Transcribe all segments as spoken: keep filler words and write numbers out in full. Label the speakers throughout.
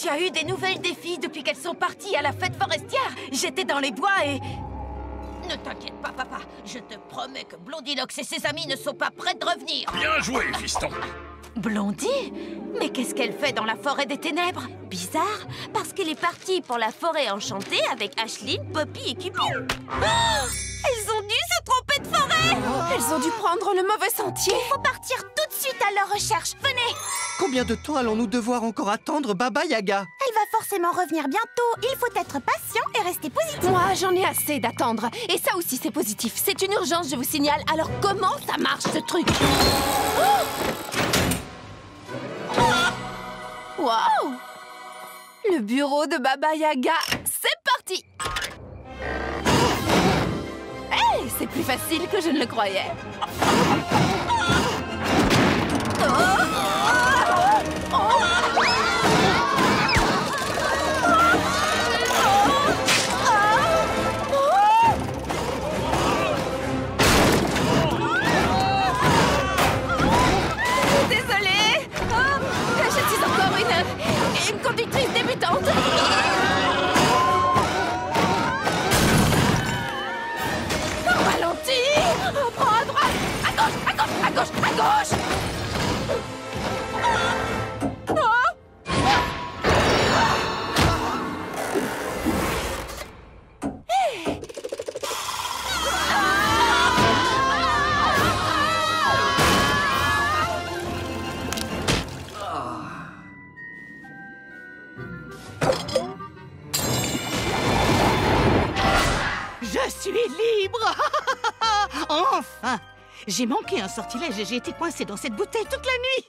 Speaker 1: Tu as eu des nouvelles des filles depuis qu'elles sont parties à la fête forestière? J'étais dans les bois et... Ne t'inquiète pas, papa. Je te promets que Blondinox et ses amis ne sont pas prêts de revenir.
Speaker 2: Bien joué, fiston.
Speaker 1: Blondie? Mais qu'est-ce qu'elle fait dans la forêt des ténèbres?
Speaker 3: Bizarre, parce qu'elle est partie pour la forêt enchantée avec Ashline, Poppy et Cupid. Oh, elles ont dû se tromper de forêt.
Speaker 1: Oh, elles ont dû prendre le mauvais sentier.
Speaker 3: Il faut partir tout de suite à leur recherche. Venez.
Speaker 4: Combien de temps allons-nous devoir encore attendre Baba Yaga?
Speaker 3: Elle va forcément revenir bientôt. Il faut être patient et rester positif.
Speaker 1: Moi, j'en ai assez d'attendre. Et ça aussi, c'est positif. C'est une urgence, je vous signale. Alors, comment ça marche, ce truc? Waouh! Le bureau de Baba Yaga, c'est parti! Hey, c'est plus facile que je ne le croyais. Oh, oh, oh. Désolée. Oh, je suis encore une, une conductrice débutante. Oh, ralentis. Oh, prends à droite. À gauche, à gauche, à gauche, à gauche.
Speaker 5: Je suis libre. Enfin. J'ai manqué un sortilège et j'ai été coincée dans cette bouteille toute la nuit.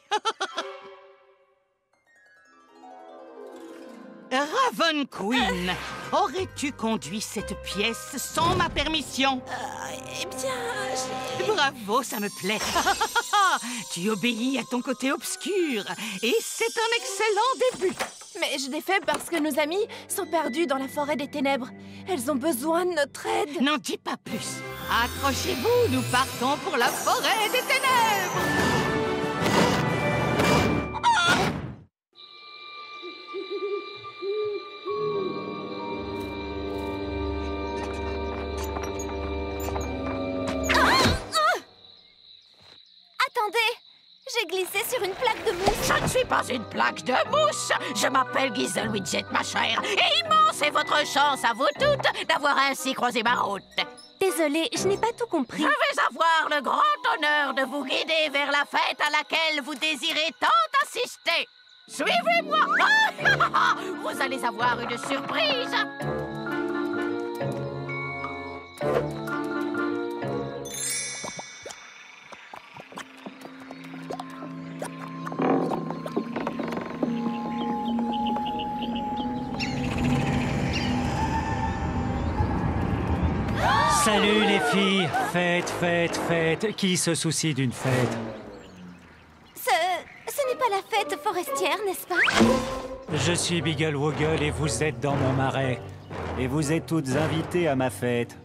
Speaker 5: Raven Queen, aurais-tu conduit cette pièce sans ma permission?
Speaker 3: Euh, eh bien, j'ai...
Speaker 5: Bravo, ça me plaît. Tu obéis à ton côté obscur et c'est un excellent début.
Speaker 1: Mais je l'ai fait parce que nos amis sont perdus dans la forêt des ténèbres. Elles ont besoin de notre aide.
Speaker 5: N'en dis pas plus. Accrochez-vous, nous partons pour la forêt des ténèbres.
Speaker 3: Attendez, j'ai glissé sur une plaque de mousse.
Speaker 1: Je ne suis pas une plaque de mousse. Je m'appelle Giselle Widget, ma chère. Et immense est votre chance à vous toutes d'avoir ainsi croisé ma route.
Speaker 3: Désolée, je n'ai pas tout compris.
Speaker 1: Je vais avoir le grand honneur de vous guider vers la fête à laquelle vous désirez tant assister. Suivez-moi. Vous allez avoir une surprise.
Speaker 6: Salut les filles! Fête, fête, fête. Qui se soucie d'une fête?
Speaker 3: Ce... ce n'est pas la fête forestière, n'est-ce pas?
Speaker 6: Je suis Biggle Woggle et vous êtes dans mon marais. Et vous êtes toutes invitées à ma fête.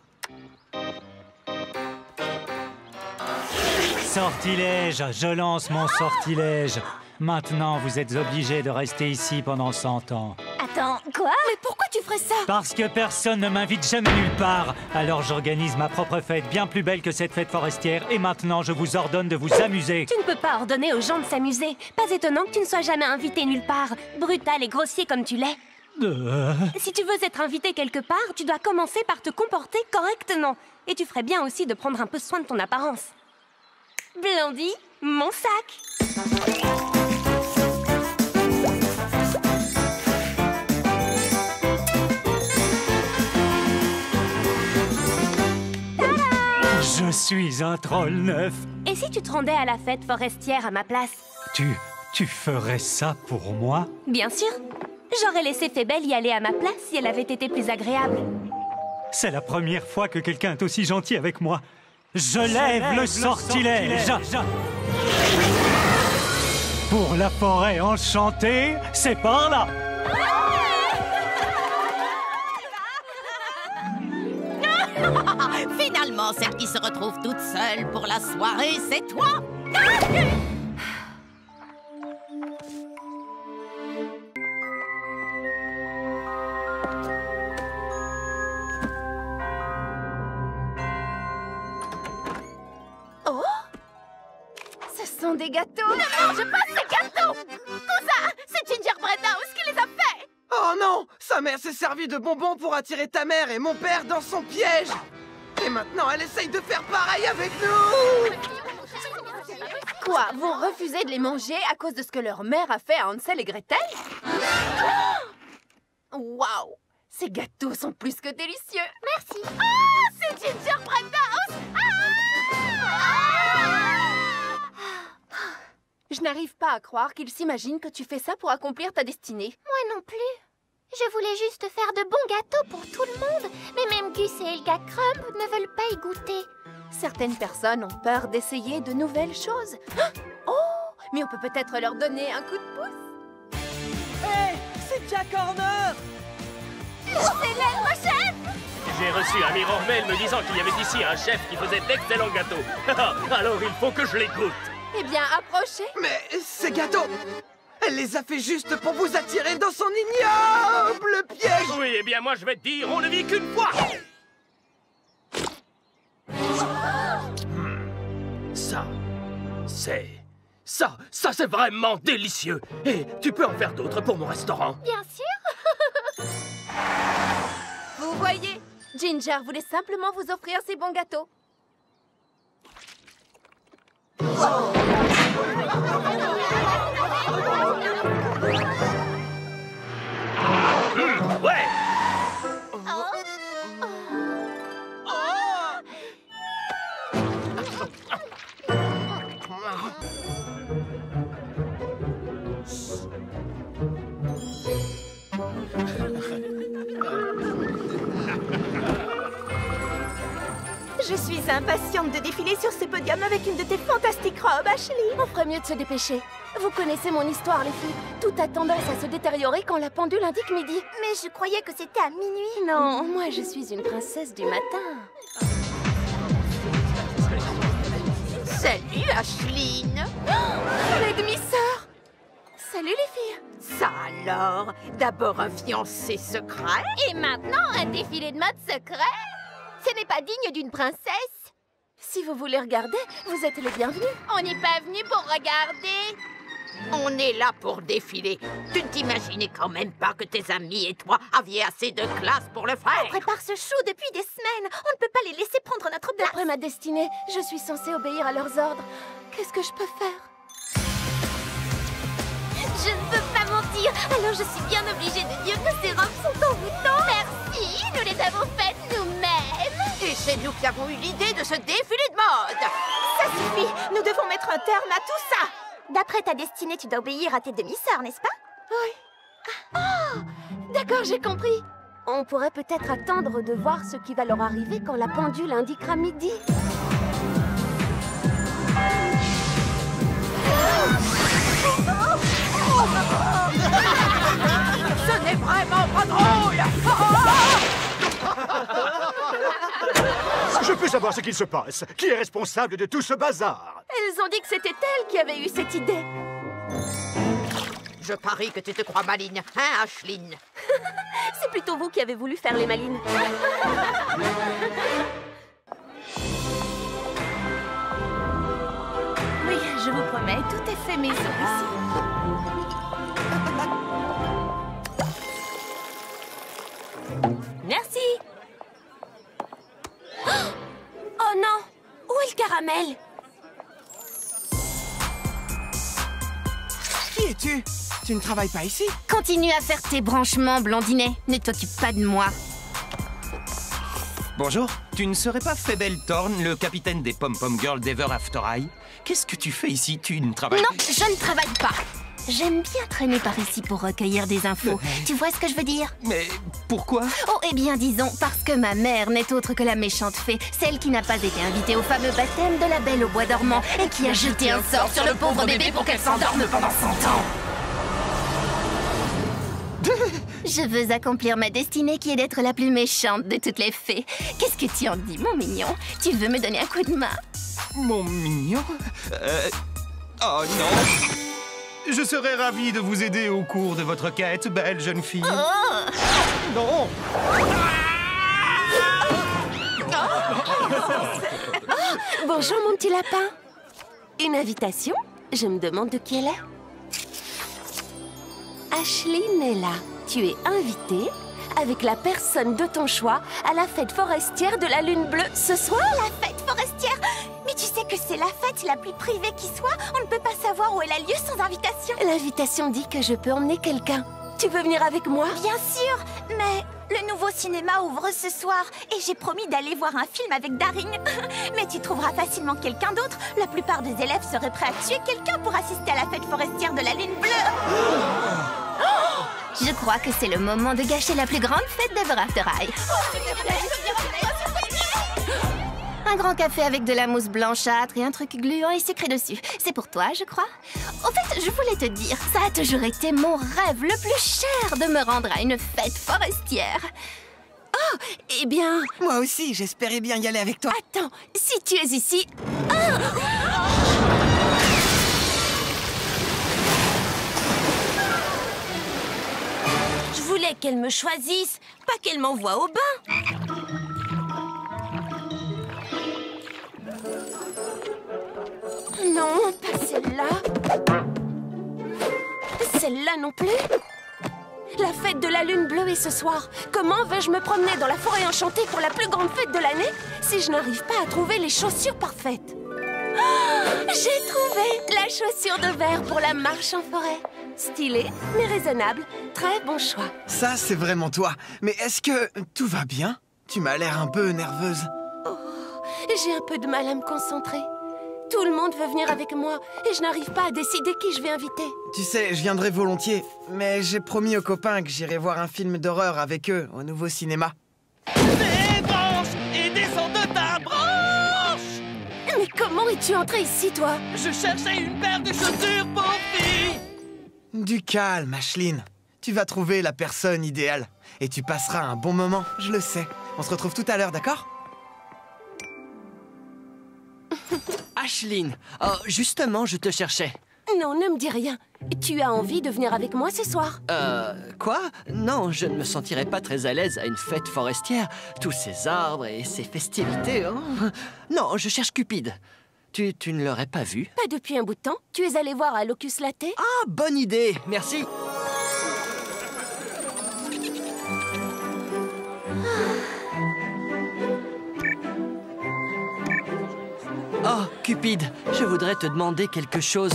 Speaker 6: Sortilège! Je lance mon sortilège. Maintenant, vous êtes obligés de rester ici pendant cent ans.
Speaker 3: Attends, quoi?
Speaker 1: Mais pourquoi tu ferais ça?
Speaker 6: Parce que personne ne m'invite jamais nulle part. Alors j'organise ma propre fête, bien plus belle que cette fête forestière. Et maintenant, je vous ordonne de vous amuser.
Speaker 3: Tu ne peux pas ordonner aux gens de s'amuser. Pas étonnant que tu ne sois jamais invité nulle part. Brutal et grossier comme tu l'es.
Speaker 6: Euh...
Speaker 3: Si tu veux être invité quelque part, tu dois commencer par te comporter correctement. Et tu ferais bien aussi de prendre un peu soin de ton apparence. Blondie, mon sac.
Speaker 6: Je suis un troll neuf.
Speaker 3: Et si tu te rendais à la fête forestière à ma place?
Speaker 6: Tu... tu ferais ça pour moi?
Speaker 3: Bien sûr. J'aurais laissé Fébelle y aller à ma place si elle avait été plus agréable.
Speaker 6: C'est la première fois que quelqu'un est aussi gentil avec moi. Je lève le sortilège. Pour la forêt enchantée, c'est par là.
Speaker 1: Finalement, celle qui se retrouve toute seule pour la soirée, c'est toi.
Speaker 3: Oh! Ce sont des gâteaux! Ne mange pas ces gâteaux!
Speaker 1: Cousin, c'est Gingerbread House qui les a faits!
Speaker 2: Oh non! Sa mère s'est servie de bonbons pour attirer ta mère et mon père dans son piège! Et maintenant, elle essaye de faire pareil avec nous!
Speaker 3: Quoi? Vous refusez de les manger à cause de ce que leur mère a fait à Hansel et Gretel? Waouh! Ces gâteaux sont plus que délicieux!
Speaker 1: Merci! Ah, c'est Gingerbread House!
Speaker 3: Je n'arrive pas à croire qu'ils s'imaginent que tu fais ça pour accomplir ta destinée.
Speaker 7: Moi non plus. Je voulais juste faire de bons gâteaux pour tout le monde. Mais même Gus et Helga Crumb ne veulent pas y goûter.
Speaker 3: Certaines personnes ont peur d'essayer de nouvelles choses. Oh! Mais on peut peut-être leur donner un coup de pouce.
Speaker 2: Hé! C'est Jack Horner!
Speaker 8: J'ai reçu un mirror mail me disant qu'il y avait ici un chef qui faisait d'excellents gâteaux. Alors il faut que je les goûte.
Speaker 3: Eh bien, approchez.
Speaker 2: Mais ces gâteaux, elle les a fait juste pour vous attirer dans son ignoble piège!
Speaker 8: Oui, eh bien moi je vais te dire, on ne vit qu'une fois. Hmm. Ça, c'est... Ça, ça c'est vraiment délicieux. Et tu peux en faire d'autres pour mon restaurant.
Speaker 7: Bien sûr.
Speaker 3: Vous voyez, Ginger voulait simplement vous offrir ces bons gâteaux.
Speaker 8: Mmh, ouais.
Speaker 3: Je suis impatiente de défiler sur ce podium avec une de tes fantastiques robes, Ashley. On ferait mieux de se dépêcher. Vous connaissez mon histoire, les filles. Tout a tendance à se détériorer quand la pendule indique midi.
Speaker 7: Mais je croyais que c'était à minuit.
Speaker 3: Non, moi je suis une princesse du matin.
Speaker 1: Salut, Ashline!
Speaker 3: Oh, mes demi-sœurs! Salut les filles!
Speaker 1: Ça alors? D'abord un fiancé secret?
Speaker 7: Et maintenant, un défilé de mode secret? Ce n'est pas digne d'une princesse.
Speaker 3: Si vous voulez regarder, vous êtes les bienvenus.
Speaker 7: On n'est pas venu pour regarder.
Speaker 1: On est là pour défiler. Tu ne t'imaginais quand même pas que tes amis et toi aviez assez de classe pour le faire.
Speaker 7: On prépare ce show depuis des semaines. On ne peut pas les laisser prendre notre place.
Speaker 3: D'après ma destinée, je suis censée obéir à leurs ordres. Qu'est-ce que je peux faire?
Speaker 7: Je ne peux pas mentir. Alors je suis bien obligée de dire que ces robes sont envoûtantes. Merci, nous les avons faites nous-mêmes.
Speaker 1: Et c'est nous qui avons eu l'idée de ce défilé de mode.
Speaker 7: Ça suffit. Nous devons mettre un terme à tout ça. D'après ta destinée, tu dois obéir à tes demi-sœurs, n'est-ce pas?
Speaker 3: Oui. Oh, d'accord, j'ai compris. On pourrait peut-être attendre de voir ce qui va leur arriver quand la pendule indiquera midi.
Speaker 1: Ce n'est vraiment pas drôle.
Speaker 9: Je peux savoir ce qu'il se passe. Qui est responsable de tout ce bazar?
Speaker 3: Elles ont dit que c'était elles qui avaient eu cette idée.
Speaker 1: Je parie que tu te crois maligne, hein, Ashline?
Speaker 3: C'est plutôt vous qui avez voulu faire les malines. Oui, je vous promets, tout est fait maison ici. Merci. Oh non! Où est le caramel?
Speaker 2: Qui es-tu? Tu ne travailles pas ici?
Speaker 7: Continue à faire tes branchements, Blondinet. Ne t'occupe pas de moi.
Speaker 10: Bonjour, tu ne serais pas Fable Thorn, le capitaine des Pom-Pom Girls d'Ever After High? Qu'est-ce que tu fais ici? Tu ne travailles
Speaker 7: Non, je ne travaille pas. J'aime bien traîner par ici pour recueillir des infos.
Speaker 10: Mais...
Speaker 7: Tu vois ce que je veux dire?
Speaker 10: Mais pourquoi?
Speaker 7: Oh, eh bien, disons, parce que ma mère n'est autre que la méchante fée, celle qui n'a pas été invitée au fameux baptême de la Belle au bois dormant et qui a jeté un sort sur le pauvre bébé pour qu'elle s'endorme pendant cent ans. Je veux accomplir ma destinée qui est d'être la plus méchante de toutes les fées. Qu'est-ce que tu en dis, mon mignon? Tu veux me donner un coup de main?
Speaker 10: Mon mignon? Euh... Oh non! Je serais ravi de vous aider au cours de votre quête, belle jeune fille.
Speaker 3: Oh.
Speaker 10: Non.
Speaker 3: Bonjour, mon petit lapin. Une invitation? Je me demande de qui elle est. Ashlyn est là. Tu es invitée avec la personne de ton choix à la fête forestière de la Lune Bleue ce soir.
Speaker 7: La fête forestière? Mais tu sais que c'est la fête la plus privée qui soit. On ne peut pas savoir où elle a lieu sans invitation.
Speaker 3: L'invitation dit que je peux emmener quelqu'un. Tu veux venir avec moi?
Speaker 7: Bien sûr, mais le nouveau cinéma ouvre ce soir et j'ai promis d'aller voir un film avec Daring. Mais tu trouveras facilement quelqu'un d'autre. La plupart des élèves seraient prêts à tuer quelqu'un pour assister à la fête forestière de la Lune Bleue.
Speaker 3: Oh,
Speaker 7: je crois que c'est le moment de gâcher la plus grande fête d'Ever After High. Un grand café avec de la mousse blanchâtre et un truc gluant et sucré dessus. C'est pour toi, je crois. Au fait, je voulais te dire, ça a toujours été mon rêve le plus cher de me rendre à une fête forestière.
Speaker 3: Oh, eh bien...
Speaker 2: Moi aussi, j'espérais bien y aller avec toi.
Speaker 3: Attends, si tu es ici... Ah! Je voulais qu'elle me choisisse, pas qu'elle m'envoie au bain. Non, pas celle-là. Celle-là non plus. La fête de la Lune Bleue est ce soir. Comment vais-je me promener dans la forêt enchantée pour la plus grande fête de l'année si je n'arrive pas à trouver les chaussures parfaites? Oh, j'ai trouvé la chaussure de verre pour la marche en forêt. Stylé, mais raisonnable. Très bon choix.
Speaker 2: Ça, c'est vraiment toi. Mais est-ce que tout va bien? Tu m'as l'air un peu nerveuse.
Speaker 3: Oh, j'ai un peu de mal à me concentrer. Tout le monde veut venir avec moi et je n'arrive pas à décider qui je vais inviter.
Speaker 2: Tu sais, je viendrai volontiers, mais j'ai promis aux copains que j'irai voir un film d'horreur avec eux au nouveau cinéma.
Speaker 11: Débranche et descends de ta branche!
Speaker 3: Mais comment es-tu entré ici, toi?
Speaker 11: Je cherchais une paire de chaussures pour filles!
Speaker 2: Du calme, Ashlyn. Tu vas trouver la personne idéale. Et tu passeras un bon moment, je le sais. On se retrouve tout à l'heure, d'accord?
Speaker 12: Ashlyn, oh, justement, je te cherchais.
Speaker 3: Non, ne me dis rien. Tu as envie de venir avec moi ce soir?
Speaker 12: Euh, quoi? Non, je ne me sentirais pas très à l'aise à une fête forestière. Tous ces arbres et ces festivités. Oh. Non, je cherche Cupid. Tu, tu ne l'aurais pas vu?
Speaker 3: Pas depuis un bout de temps. Tu es allé voir à Locus Latte?
Speaker 12: Ah, bonne idée, merci. Oh, Cupid, je voudrais te demander quelque chose.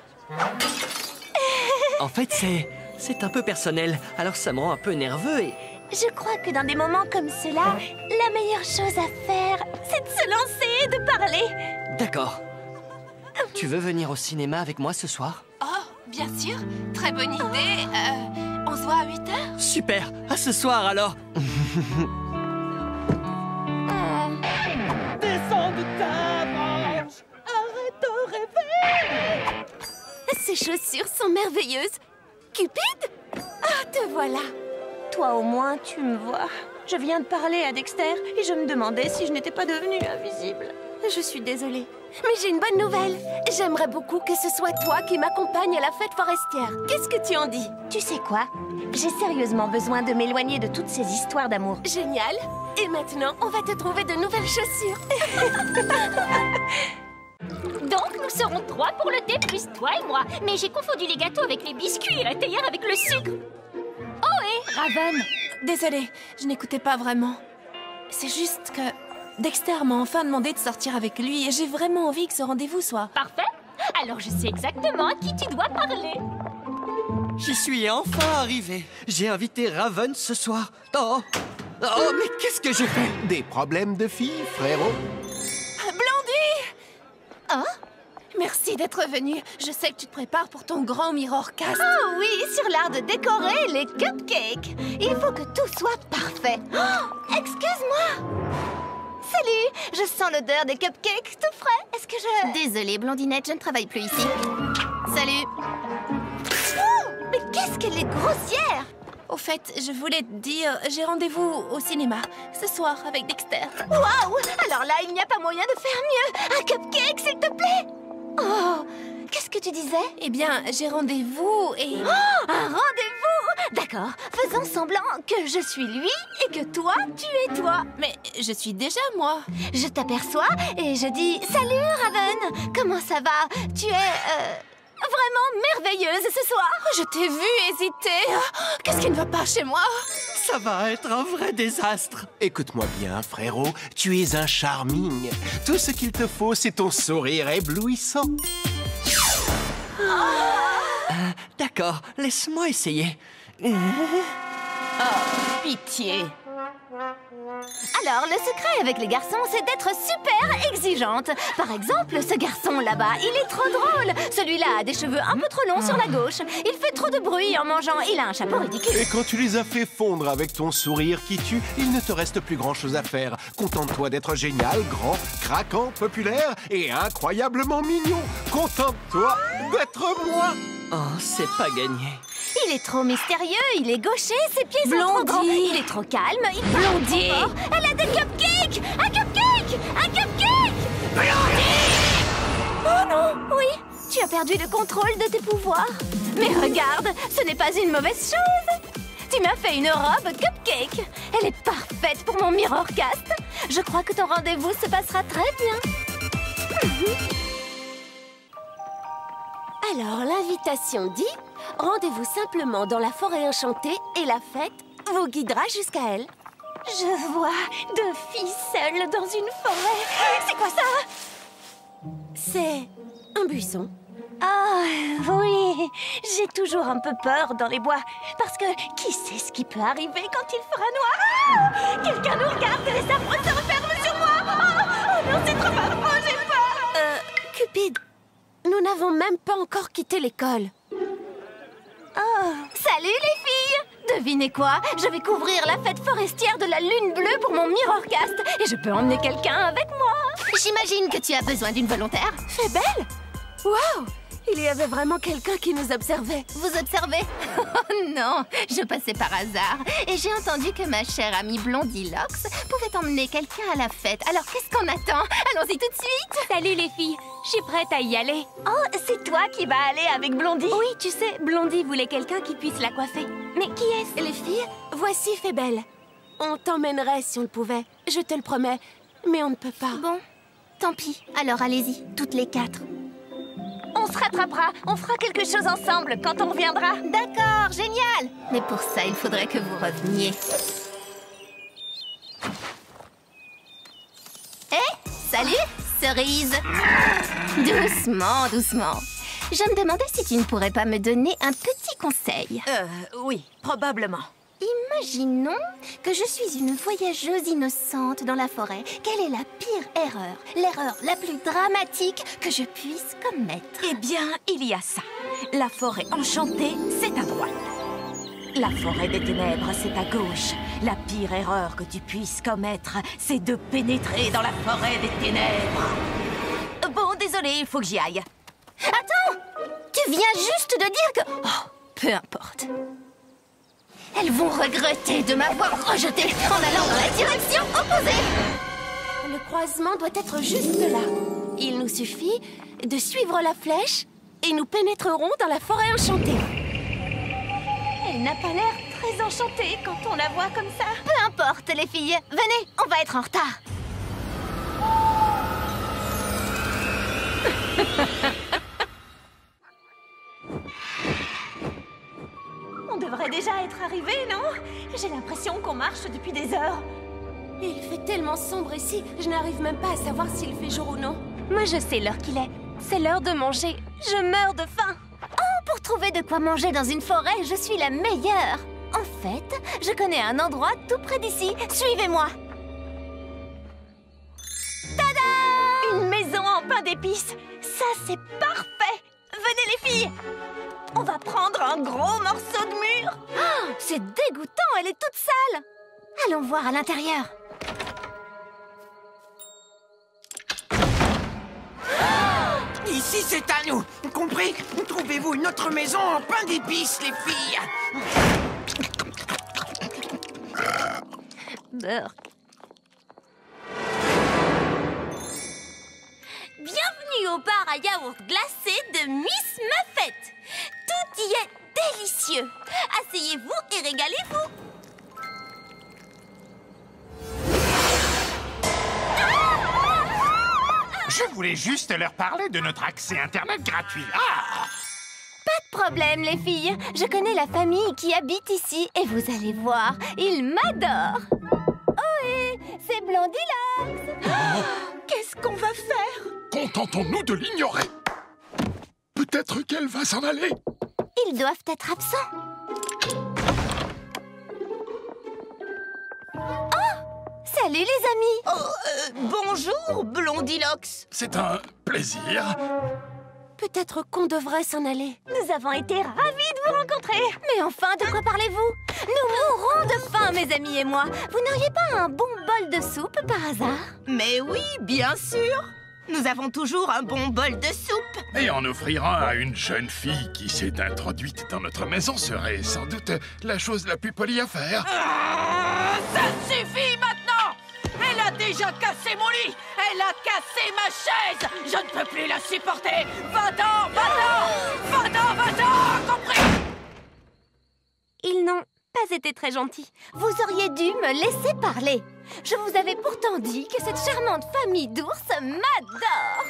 Speaker 12: En fait, c'est... c'est un peu personnel, alors ça me rend un peu nerveux et...
Speaker 7: Je crois que dans des moments comme cela, la meilleure chose à faire, c'est de se lancer et de parler.
Speaker 12: D'accord. Tu veux venir au cinéma avec moi ce soir?
Speaker 3: Oh, bien sûr. Très bonne idée. Euh, on se voit à huit heures?
Speaker 12: Super. À ce soir, alors.
Speaker 11: Descends de ta branche. Arrête de rêver.
Speaker 3: Ces chaussures sont merveilleuses. Cupid? Ah, te voilà.
Speaker 7: Toi, au moins, tu me vois. Je viens de parler à Dexter et je me demandais si je n'étais pas devenue invisible.
Speaker 3: Je suis désolée. Mais j'ai une bonne nouvelle. J'aimerais beaucoup que ce soit toi qui m'accompagne à la fête forestière. Qu'est-ce que tu en dis?
Speaker 7: Tu sais quoi? J'ai sérieusement besoin de m'éloigner de toutes ces histoires d'amour.
Speaker 3: Génial. Et maintenant, on va te trouver de nouvelles chaussures.
Speaker 13: Donc, nous serons trois pour le thé, plus toi et moi. Mais j'ai confondu les gâteaux avec les biscuits et la théière avec le sucre. Oh, et Raven!
Speaker 3: Désolée, je n'écoutais pas vraiment. C'est juste que Dexter m'a enfin demandé de sortir avec lui et j'ai vraiment envie que ce rendez-vous soit...
Speaker 13: Parfait. Alors je sais exactement à qui tu dois parler.
Speaker 12: J'y suis enfin arrivé. J'ai invité Raven ce soir. Oh, oh mais qu'est-ce que j'ai fait?
Speaker 14: Des problèmes de filles, frérot?
Speaker 3: Blondie!
Speaker 7: Hein?
Speaker 3: Merci d'être venue. Je sais que tu te prépares pour ton grand mirror cast.
Speaker 7: Oh oui, sur l'art de décorer les cupcakes. Il faut que tout soit parfait. Oh, excuse-moi. Salut, je sens l'odeur des cupcakes tout frais. Est-ce que je...
Speaker 3: Désolée, Blondinette, je ne travaille plus ici. Salut.
Speaker 7: Oh, mais qu'est-ce qu'elle est grossière!
Speaker 3: Au fait, je voulais te dire, j'ai rendez-vous au cinéma ce soir avec Dexter.
Speaker 7: Waouh! Alors là, il n'y a pas moyen de faire mieux. Un cupcake, s'il te plaît.
Speaker 3: Oh, qu'est-ce que tu disais? Eh bien, j'ai rendez-vous et...
Speaker 7: Oh, un rendez-vous! D'accord, faisons semblant que je suis lui et que toi, tu es toi.
Speaker 3: Mais je suis déjà moi.
Speaker 7: Je t'aperçois et je dis « Salut, Raven! Comment ça va? Tu es... Euh, vraiment merveilleuse ce soir! »
Speaker 3: Je t'ai vu hésiter. Qu'est-ce qui ne va pas chez moi?
Speaker 4: Ça va être un vrai désastre.
Speaker 14: Écoute-moi bien, frérot, tu es un charming. Tout ce qu'il te faut, c'est ton sourire éblouissant.
Speaker 12: Euh, D'accord, laisse-moi essayer.
Speaker 7: Oh, pitié. Alors, le secret avec les garçons, c'est d'être super exigeante. Par exemple, ce garçon là-bas, il est trop drôle. Celui-là a des cheveux un peu trop longs sur la gauche. Il fait trop de bruit en mangeant. Il a un chapeau ridicule.
Speaker 14: Et quand tu les as fait fondre avec ton sourire qui tue, il ne te reste plus grand-chose à faire. Contente-toi d'être génial, grand, craquant, populaire et incroyablement mignon. Contente-toi d'être moi.
Speaker 12: Oh, c'est pas gagné.
Speaker 7: Il est trop mystérieux, il est gaucher, ses pieds sont trop grands. Il est trop calme, il parle trop fort. Elle a des cupcakes! Un cupcake! Un cupcake! Blondie! Oh non! Oui, tu as perdu le contrôle de tes pouvoirs. Mais regarde, ce n'est pas une mauvaise chose. Tu m'as fait une robe cupcake. Elle est parfaite pour mon mirrorcast. Je crois que ton rendez-vous se passera très bien.
Speaker 3: Alors, l'invitation dit... Rendez-vous simplement dans la forêt enchantée et la fête vous guidera jusqu'à elle.
Speaker 7: Je vois deux filles seules dans une forêt. C'est quoi ça?
Speaker 3: C'est un buisson.
Speaker 7: Ah, oui. J'ai toujours un peu peur dans les bois. Parce que qui sait ce qui peut arriver quand il fera noir? Ah, quelqu'un nous regarde et les sapins se referment sur moi. Oh, oh non, c'est trop affreux, j'ai peur.
Speaker 3: Euh, Cupid, nous n'avons même pas encore quitté l'école.
Speaker 7: Oh, salut les filles! Devinez quoi? Je vais couvrir la fête forestière de la lune bleue pour mon mirrorcast et je peux emmener quelqu'un avec moi.
Speaker 1: J'imagine que tu as besoin d'une volontaire.
Speaker 3: Fébelle? Waouh! Il y avait vraiment quelqu'un qui nous observait.
Speaker 1: Vous observez? Oh non, je passais par hasard et j'ai entendu que ma chère amie Blondie Lox pouvait emmener quelqu'un à la fête. Alors qu'est-ce qu'on attend? Allons-y tout de suite!
Speaker 13: Salut les filles, je suis prête à y aller.
Speaker 7: Oh, c'est toi qui vas aller avec Blondie?
Speaker 13: Oui, tu sais, Blondie voulait quelqu'un qui puisse la coiffer. Mais qui est-ce?
Speaker 3: Les filles, voici Fébelle. On t'emmènerait si on le pouvait, je te le promets, mais on ne peut pas.
Speaker 1: Bon, tant pis, alors allez-y, toutes les quatre.
Speaker 7: On se rattrapera, on fera quelque chose ensemble quand on reviendra.
Speaker 1: D'accord, génial! Mais pour ça, il faudrait que vous reveniez. Hé, hey, salut, cerise! Doucement, doucement. Je me demandais si tu ne pourrais pas me donner un petit conseil.
Speaker 7: Euh, oui, probablement.
Speaker 1: Imaginons que je suis une voyageuse innocente dans la forêt. Quelle est la pire erreur, l'erreur la plus dramatique que je puisse commettre?
Speaker 7: Eh bien, il y a ça. La forêt enchantée, c'est à droite. La forêt des ténèbres, c'est à gauche. La pire erreur que tu puisses commettre, c'est de pénétrer dans la forêt des ténèbres. Bon, désolé, il faut que j'y aille.
Speaker 1: Attends! Tu viens juste de dire que...
Speaker 7: Oh, peu importe.
Speaker 1: Elles vont regretter de m'avoir rejeté en allant dans la direction opposée.
Speaker 3: Le croisement doit être juste là. Il nous suffit de suivre la flèche et nous pénétrerons dans la forêt enchantée.
Speaker 7: Elle n'a pas l'air très enchantée quand on la voit comme ça.
Speaker 1: Peu importe, les filles. Venez, on va être en retard.
Speaker 7: On devrait déjà être arrivés, non? J'ai l'impression qu'on marche depuis des heures.
Speaker 3: Il fait tellement sombre ici, je n'arrive même pas à savoir s'il fait jour ou non.
Speaker 7: Moi, je sais l'heure qu'il est. C'est l'heure de manger. Je meurs de faim.
Speaker 1: Oh, pour trouver de quoi manger dans une forêt, je suis la meilleure. En fait, je connais un endroit tout près d'ici. Suivez-moi.
Speaker 7: Tada! Une maison en pain d'épices. Ça, c'est parfait. Venez, les filles. On va prendre un gros morceau de mur.
Speaker 1: Oh, c'est dégoûtant, elle est toute sale. Allons voir à l'intérieur.
Speaker 2: Ici, c'est à nous. Compris? Trouvez-vous une autre maison en pain d'épices, les filles.
Speaker 7: Beurre. Bienvenue Bienvenue au bar à yaourt glacé de Miss Muffet. Tout y est délicieux. Asseyez-vous et régalez-vous.
Speaker 15: Je voulais juste leur parler de notre accès Internet gratuit. Ah!
Speaker 3: Pas de problème, les filles. Je connais la famille qui habite ici et vous allez voir, ils m'adorent. Ohé, c'est Blondilox.
Speaker 11: Oh, qu'est-ce qu'on va faire?
Speaker 16: Contentons-nous de l'ignorer. Peut-être qu'elle va s'en aller.
Speaker 3: Ils doivent être absents. Oh, salut les amis.
Speaker 11: Oh, euh, bonjour, Blondilox.
Speaker 16: C'est un plaisir.
Speaker 3: Peut-être qu'on devrait s'en aller. Nous avons été ravis de vous rencontrer. Mais enfin, de quoi parlez-vous? Nous mourrons de faim, mes amis et moi. Vous n'auriez pas un bon bol de soupe par hasard?
Speaker 11: Mais oui, bien sûr. Nous avons toujours un bon bol de soupe.
Speaker 16: Et en offrir un à une jeune fille qui s'est introduite dans notre maison serait sans doute la chose la plus polie à faire.
Speaker 1: Ah, ça suffit maintenant! Elle a déjà cassé mon lit! Elle a cassé ma chaise! Je ne peux plus la supporter! Va-t'en, va-t'en! Va-t'en, va-t'en! Compris?
Speaker 3: Ils n'ont pas été très gentils. Vous auriez dû me laisser parler. Je vous avais pourtant dit que cette charmante famille d'ours m'adore.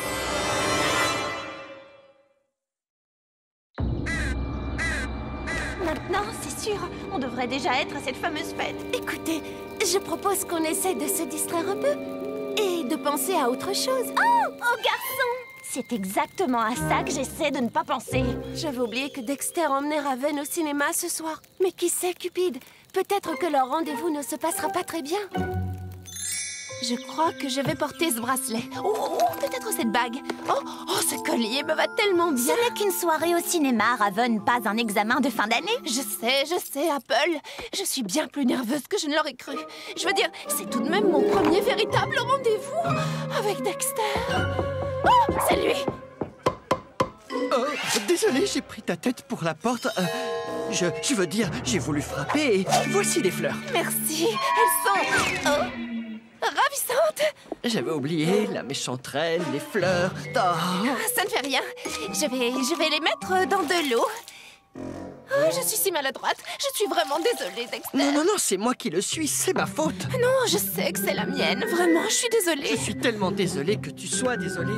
Speaker 7: Maintenant, c'est sûr, on devrait déjà être à cette fameuse fête.
Speaker 3: Écoutez, je propose qu'on essaie de se distraire un peu et de penser à autre chose. Oh, oh garçon!
Speaker 7: C'est exactement à ça que j'essaie de ne pas penser.
Speaker 3: J'avais oublié que Dexter emmenait Raven au cinéma ce soir. Mais qui sait, Cupid? Peut-être que leur rendez-vous ne se passera pas très bien. Je crois que je vais porter ce bracelet. Oh, oh, peut-être cette bague. Oh, oh, ce collier me va tellement bien.
Speaker 7: Ce n'est qu'une soirée au cinéma, Raven, pas un examen de fin d'année.
Speaker 3: Je sais, je sais, Apple. Je suis bien plus nerveuse que je ne l'aurais cru. Je veux dire, c'est tout de même mon premier véritable rendez-vous avec Dexter. Oh, c'est lui.
Speaker 12: Oh, désolé, j'ai pris ta tête pour la porte. Euh, je, je veux dire, j'ai voulu frapper et voici des fleurs.
Speaker 3: Merci, elles sont... Oh, ravissantes.
Speaker 12: J'avais oublié la méchante reine, les fleurs. Oh.
Speaker 3: Ça ne fait rien. Je vais, je vais les mettre dans de l'eau. Oh, je suis si maladroite. Je suis vraiment désolée, Dexter.
Speaker 12: Non, non, non, c'est moi qui le suis. C'est ma faute.
Speaker 3: Non, je sais que c'est la mienne. Vraiment, je suis désolée.
Speaker 12: Je suis tellement désolée que tu sois désolée.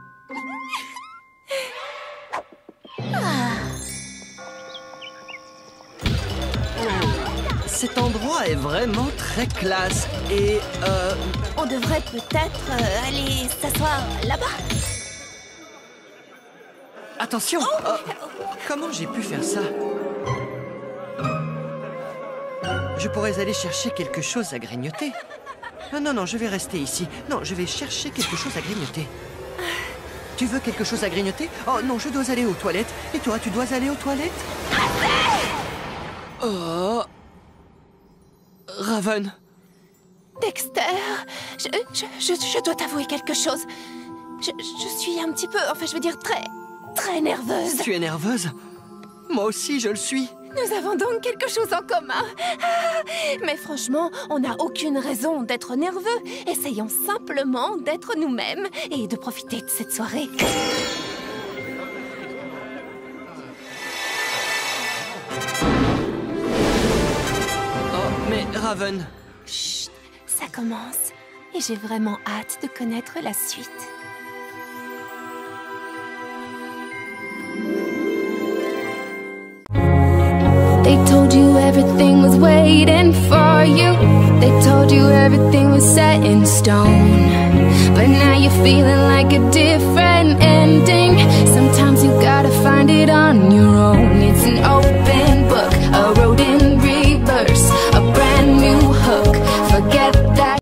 Speaker 3: Ah.
Speaker 12: Cet endroit est vraiment très classe et euh...
Speaker 3: on devrait peut-être euh, aller s'asseoir là-bas.
Speaker 12: Attention!
Speaker 3: Oh.
Speaker 12: euh, comment j'ai pu faire ça? Je pourrais aller chercher quelque chose à grignoter. Non, non, non, je vais rester ici. Non, je vais chercher quelque chose à grignoter. Tu veux quelque chose à grignoter? Oh non, je dois aller aux toilettes. Et toi, tu dois aller aux toilettes? Oh... Raven.
Speaker 3: Dexter, je, je, je, je dois t'avouer quelque chose. Je, je suis un petit peu, enfin je veux dire très, très nerveuse.
Speaker 12: Tu es nerveuse? Moi aussi, je le suis.
Speaker 3: Nous avons donc quelque chose en commun. Ah, mais franchement, on n'a aucune raison d'être nerveux. Essayons simplement d'être nous-mêmes et de profiter de cette soirée.
Speaker 12: Mais Raven...
Speaker 3: Chut, ça commence. Et j'ai vraiment hâte de connaître la suite.
Speaker 17: They told you everything was waiting for you. They told you everything was set in stone. But now you're feeling like a different